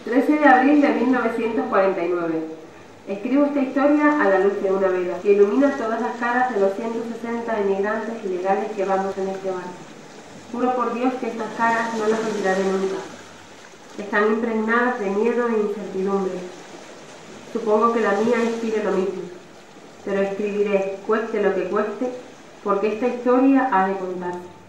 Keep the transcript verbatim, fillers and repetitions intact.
trece de abril de mil novecientos cuarenta y nueve. Escribo esta historia a la luz de una vela que ilumina todas las caras de los ciento sesenta emigrantes ilegales que vamos en este barco. Juro por Dios que estas caras no las olvidaré nunca. Están impregnadas de miedo e incertidumbre. Supongo que la mía inspire lo mismo, pero escribiré, cueste lo que cueste, porque esta historia ha de contarse.